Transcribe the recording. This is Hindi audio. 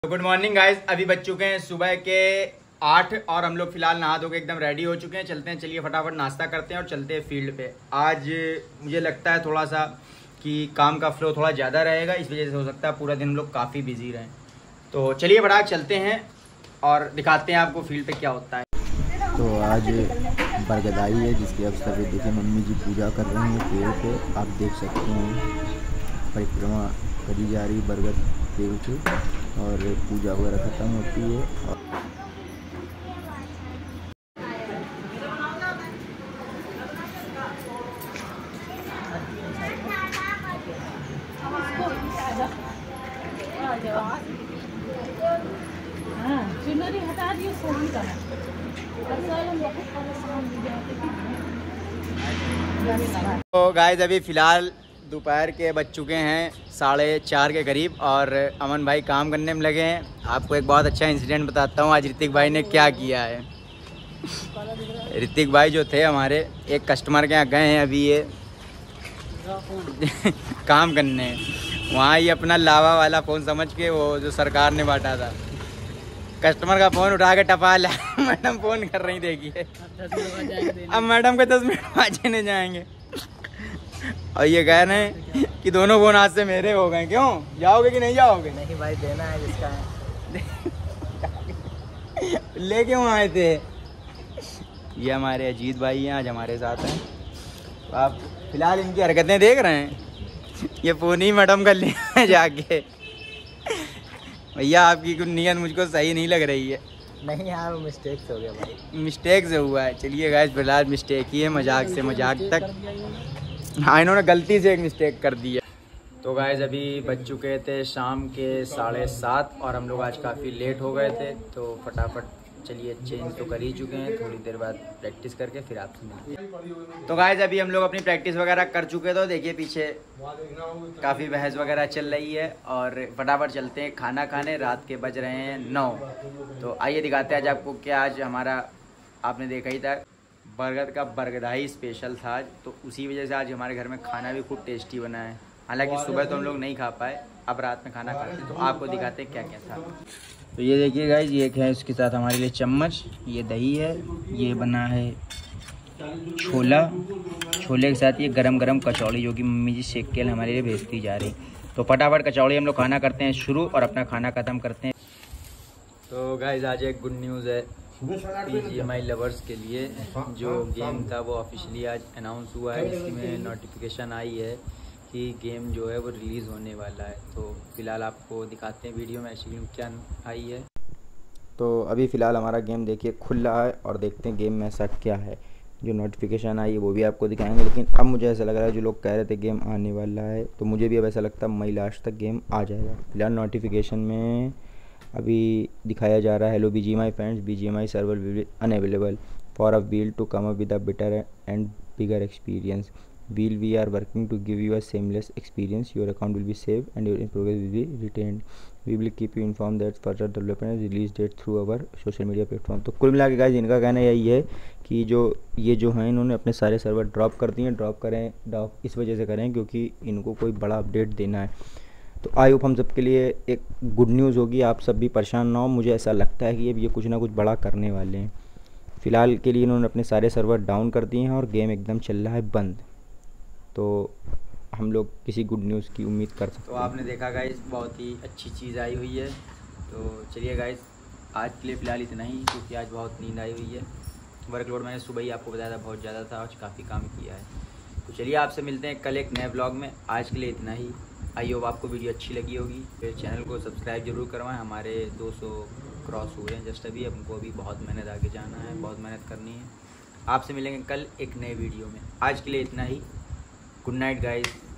गुड मॉर्निंग गाइस, अभी बज चुके हैं सुबह के 8 और हम लोग फिलहाल नहा धो के एकदम रेडी हो चुके हैं। चलते हैं, चलिए फटाफट नाश्ता करते हैं और चलते हैं फील्ड पे। आज मुझे लगता है थोड़ा सा कि काम का फ्लो थोड़ा ज़्यादा रहेगा, इस वजह से हो सकता है पूरा दिन हम लोग काफ़ी बिजी रहें। तो चलिए फटाफट चलते हैं और दिखाते हैं आपको फील्ड पे क्या होता है। तो आज बरगदाई है जिसके अवसर पे देखिए मम्मी जी पूजा कर रही हैं पेड़ पे। आप देख सकते हैं परिक्रमा करी जा रही बरगद पेड़ की और पूजा वगैरह ख़त्म होती है। तो गाइस अभी फ़िलहाल दोपहर के बज चुके हैं 4:30 के करीब और अमन भाई काम करने में लगे हैं। आपको एक बहुत अच्छा इंसिडेंट बताता हूँ आज ऋतिक भाई ने क्या किया है। ऋतिक भाई जो थे हमारे एक कस्टमर के यहाँ गए हैं अभी ये काम करने, वहाँ ही अपना लावा वाला फ़ोन समझ के वो जो सरकार ने बांटा था, कस्टमर का फ़ोन उठा के टपा लिया। मैडम फ़ोन कर रही देखिए, अब मैडम के 10 मिनट बचने जाएंगे और ये कह रहे हैं कि दोनों फ़ोन आज से मेरे हो गए। क्यों, जाओगे कि नहीं जाओगे? नहीं भाई, देना है जिसका है। ले क्यों आए थे? ये हमारे अजीत भाई हैं, आज हमारे साथ हैं। तो आप फिलहाल इनकी हरकतें देख रहे हैं, ये फ़ोन ही मैडम का ले जाके। भैया आपकी कुछ नियत मुझको सही नहीं लग रही है। नहीं यार, वो मिस्टेक से हो गया भाई, मिस्टेक से हुआ है। चलिए गाइस फिलहाल मिस्टेक ही है, मजाक से मजाक तक। हाँ, इन्होंने गलती से एक मिस्टेक कर दी है। तो गाइस अभी बज चुके थे शाम के 7:30 और हम लोग आज काफ़ी लेट हो गए थे। तो फटाफट चलिए, चेंज तो कर ही चुके हैं, थोड़ी देर बाद प्रैक्टिस करके फिर आपसे मिलते। तो गाइस अभी हम लोग अपनी प्रैक्टिस वगैरह कर चुके। तो देखिए पीछे काफ़ी बहस वगैरह चल रही है और फटाफट चलते हैं खाना खाने। रात के बज रहे हैं 9। तो आइए दिखाते हैं आज आपको क्या। आज हमारा आपने देखा ही था बरगद का बरगदाई स्पेशल था आज, तो उसी वजह से आज हमारे घर में खाना भी खूब टेस्टी बना है। हालांकि सुबह तो हम लोग नहीं खा पाए, अब रात में खाना खाते हैं। तो आपको दिखाते हैं क्या क्या था। तो ये देखिए गाइस, ये है इसके साथ हमारे लिए चम्मच, ये दही है, ये बना है छोला, छोले के साथ ये गरम गरम कचौड़ी जो कि मम्मी जी सेक के हमारे लिए भेजती जा रही। तो फटाफट कचौड़ी हम लोग खाना करते हैं शुरू और अपना खाना ख़त्म करते हैं। तो गाइस आज एक गुड न्यूज़ है BGMI लवर्स के लिए। जो गेम था वो ऑफिशियली आज अनाउंस हुआ है, जिसमें नोटिफिकेशन आई है कि गेम जो है वो रिलीज़ होने वाला है। तो फिलहाल आपको दिखाते हैं वीडियो में ऐसी गेम क्या आई है। तो अभी फ़िलहाल हमारा गेम देखिए खुल रहा है और देखते हैं गेम में ऐसा क्या है। जो नोटिफिकेशन आई है वो भी आपको दिखाएंगे, लेकिन अब मुझे ऐसा लग रहा है जो लोग कह रहे थे गेम आने वाला है, तो मुझे भी अब ऐसा लगता है मई लास्ट तक गेम आ जाएगा। फिलहाल नोटिफिकेशन में अभी दिखाया जा रहा है, hello BGMI friends, BGMI server will be unavailable for a while to come up with a better and bigger experience. While we are working to give you a seamless experience, your account will be saved and your progress will be retained. We will keep you informed that further development and release date through our social media platform। तो कुल मिला के गाइस इनका कहना यही है कि जो हैं इन्होंने अपने सारे सर्वर ड्रॉप कर दिए हैं। ड्रॉप इस वजह से करें क्योंकि इनको कोई बड़ा अपडेट देना है। तो आई होप हम सब के लिए एक गुड न्यूज़ होगी, आप सब भी परेशान ना हो। मुझे ऐसा लगता है कि ये कुछ ना कुछ बड़ा करने वाले हैं। फ़िलहाल के लिए इन्होंने अपने सारे सर्वर डाउन कर दिए हैं और गेम एकदम चल रहा है बंद। तो हम लोग किसी गुड न्यूज़ की उम्मीद कर सकते हैं। तो आपने देखा गाइस, बहुत ही अच्छी चीज़ आई हुई है। तो चलिए गाइस आज के लिए फ़िलहाल इतना ही, क्योंकि आज बहुत नींद आई हुई है। वर्कलोड मैंने सुबह ही आपको बताया था बहुत ज़्यादा था, आज काफ़ी काम किया है। तो चलिए आपसे मिलते हैं कल एक नए ब्लॉग में। आज के लिए इतना ही। आई होप आपको वीडियो अच्छी लगी होगी। फिर चैनल को सब्सक्राइब जरूर करवाएं। हमारे 200 क्रॉस हुए हैं जस्ट अभी, हमको अभी बहुत मेहनत आगे जाना है, बहुत मेहनत करनी है। आपसे मिलेंगे कल एक नए वीडियो में। आज के लिए इतना ही। Good night guys.